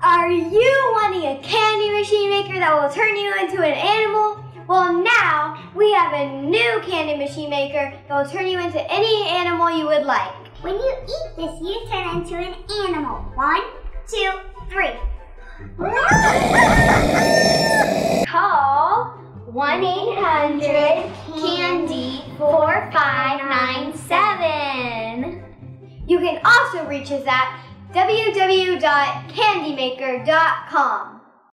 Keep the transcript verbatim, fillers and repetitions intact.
Are you wanting a candy machine maker that will turn you into an animal? Well, now we have a new candy machine maker that will turn you into any animal you would like. When you eat this, you turn into an animal. One, two, three. Call one eight hundred candy four five nine seven. You can also reach us at w w w dot candy maker dot com.